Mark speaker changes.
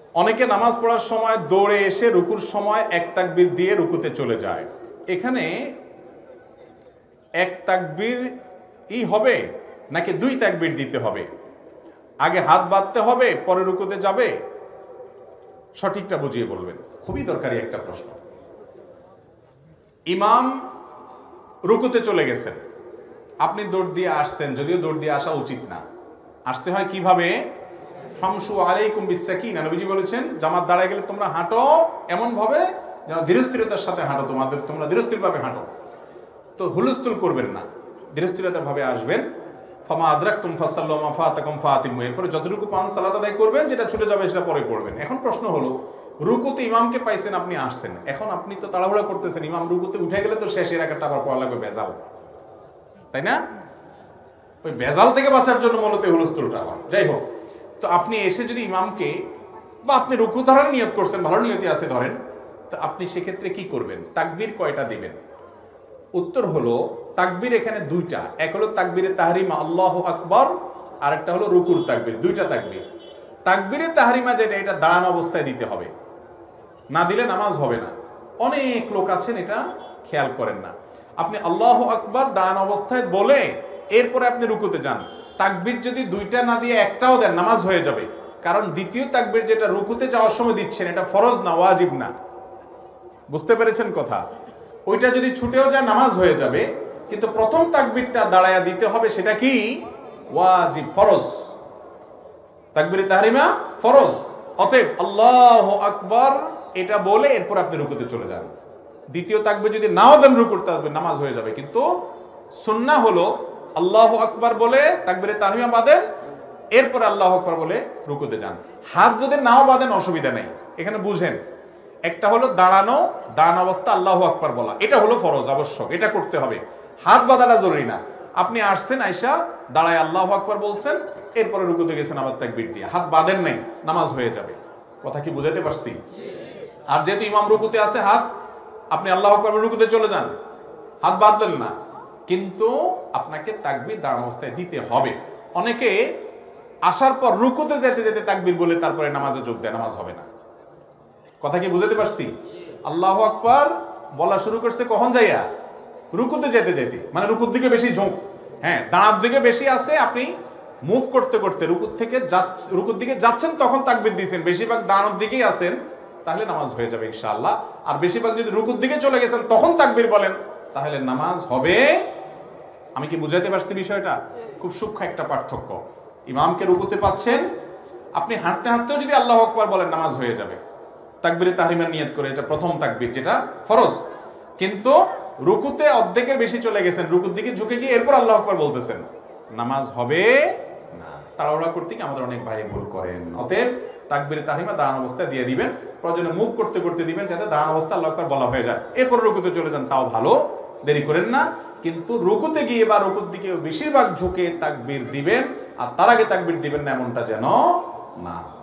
Speaker 1: অনেকে নামাজ পড়ার সময় দৌড়ে এসে রুকুর সময় এক তাকবীর দিয়ে রুকুতে চলে যায়। এখানে এক তাকবীর হবে নাকি দুই তাকবীর দিতে হবে? আগে হাত বাঁধতে হবে পরে রুকুতে যাবে? সঠিকটা বুঝিয়ে বলবেন। খুবই দরকারি একটা প্রশ্ন। ইমাম রুকুতে চলে গেছেন, আপনি দৌড় দিয়ে আসছেন, যদিও দৌড় দিয়ে আসা উচিত না। আসতে হয় কিভাবে? ফামশু আলাইকুম বিসাকিনা। নবীজি বলেছেন জামাত দাঁড়ায় গেলে তোমরা হাঁটো এমন ভাবে যেন ধীরস্থিরতার সাথে হাঁটো, তোমরা ধীরস্থির ভাবে হাঁটো। তো হুলস্থুল করবেন না, ধীরস্থিরতার ভাবে আসবেন। ফামা আদরাকতুম ফাসাল্লু মা ফাতাকুম ফাতিমু। এরপরে যতটুকু পান সালাত আদায় করবেন, যেটা ছুটে যাবে সেটা পরে পড়বেন। এখন প্রশ্ন হলো, রুকুতে ইমামকে পাইছেন, আপনি আসছেন, এখন আপনি তো তাড়াহুড়া করতেছেন, ইমাম রুকুতে উঠে গেলে তো শেষের একটা আবার পড়া লাগবে ভেজাল, তাই না? ওই ভেজাল থেকে বাঁচার জন্য মূলত হুলস্থুলটা হয়। যাই হোক, তো আপনি এসে যদি ইমামকে, বা আপনি রুকু ধরার নিয়ত করছেন, ভালো নিয়তি আছে ধরেন, তো আপনি সেক্ষেত্রে কি করবেন? তাকবীর কয়টা দিবেন? উত্তর হলো তাকবীর এখানে দুইটা। এক হলো তাকবীরে তাহরিমা আল্লাহু আকবার, আর একটা হলো রুকুর তাকবীর। দুইটা তাকবীর। তাকবীরে তাহরিমা যেটা, এটা দাঁড়ানো অবস্থায় দিতে হবে, না দিলে নামাজ হবে না। অনেক লোক আছেন এটা খেয়াল করেন না। আপনি আল্লাহু আকবার দাঁড়ানো অবস্থায় বলে এরপরে আপনি রুকুতে যান। তাকবীর যদি দুইটা না দিয়ে একটাও দেন, নামাজ হয়ে যাবে। কারণ দ্বিতীয় তাকবীর যেটা রুকুতে যাওয়ার সময় দিচ্ছেন, এটা ফরজ না, ওয়াজিব না। বুঝতে পেরেছেন কথা? ওইটা যদি ছুটেও যায় নামাজ হয়ে যাবে, কিন্তু প্রথম তাকবীরটা দাঁড়ায়া দিতে হবে, সেটা কি? ওয়াজিব, ফরজ। তাকবীরে তাহরিমা ফরজ। অতএব আল্লাহু আকবার এটা বলে এরপর আপনি রুকুতে চলে যান। দ্বিতীয় তাকবীর যদি নাও দেন রুকুতে আসবে, নামাজ হয়ে যাবে। কিন্তু সুন্নাহ হলো আল্লাহু আকবার বলে তাকবীরে তাহরিমা বাঁধেন, এরপর আল্লাহু আকবার বলে রুকুতে যান। হাত যদি নাও বাঁধেন অসুবিধা নেই। এখানে বুঝেন, একটা হলো দাঁড়ানো অবস্থা আল্লাহু আকবার বলা, এটা হলো ফরজ, আবশ্যক, এটা করতে হবে। হাত বাঁধাটা জরুরি না। আপনি আসছেন, আয়সা দাঁড়ায় আল্লাহু আকবার বলছেন, এরপরে রুকুতে গেছেন আবার তাকবীর দিয়ে, হাত বাঁধেন নাই, নামাজ হয়ে যাবে। কথা কি বুঝাতে পারছি? আর যেহেতু ইমাম রুকুতে আছে, হাত, আপনি আল্লাহু আকবার রুকুতে চলে যান, হাত বাঁধলেন না, কিন্তু আপনাকে তাকবীর দাঁড়ানো অবস্থায় দিতে হবে। অনেকে আসার পর রুকুতে যেতে যেতে তাকবীর বলে তারপরে নামাজে যোগ দেয়, নামাজ হবে না। কথা কি বুঝাতে পারছি? আল্লাহু আকবার বলা শুরু করছে কখন যাইয়া? রুকুতে যেতে যেতে, মানে রুকুর দিকে বেশি ঝোঁক, হ্যাঁ দাঁড়ার দিকে বেশি আছে। আপনি মুভ করতে করতে রুকুর দিকে যাচ্ছেন, তখন তাকবীর দিয়েছেন, বেশিরভাগ দাঁড়ানোর দিকেই আছেন, তাহলে নামাজ হয়ে যাবে ইনশাআল্লাহ। আর বেশিরভাগ যদি রুকুর দিকে চলে গেছেন তখন তাকবীর বলেন, তাহলে নামাজ হবে। আমি কি বুঝাতে পারছি বিষয়টা? খুব সূক্ষ্ম একটা পার্থক্য। ইমামকে রুকুতে পাচ্ছেন, আপনি হাঁটতে হাঁটতেও যদি আল্লাহু আকবার বলেন, নামাজ হয়ে যাবে তাকবীরে তাহরিমার নিয়ত করে। এটা প্রথম তাকবীর, যেটা ফরজ। কিন্তু রুকুতে অর্ধেকের বেশি চলে গেছেন, রুকুর দিকে ঝুঁকে গিয়ে এরপর আল্লাহু আকবার বলতেছেন, নামাজ হবে না। তাড়াহুড়া করতে গিয়ে আমাদের অনেক ভাই ভুল করেন। অতএব তাকবীরে তাহরিমা দাঁড়ানো অবস্থায় দিয়ে দিবেন, প্রয়োজনে মুভ করতে করতে দিবেন, যাতে দাঁড়ানো অবস্থা আল্লাহু আকবার বলা হয়ে যায়। এরপর রুকুতে চলে যান, তাও ভালো, দেরি করেন না। কিন্তু রুকুতে গিয়ে বা রুকুর দিকে বেশিরভাগ ঝুঁকে তাকবীর দিবেন, আর তার আগে তাকবীর দিবেন না, এমনটা যেন না।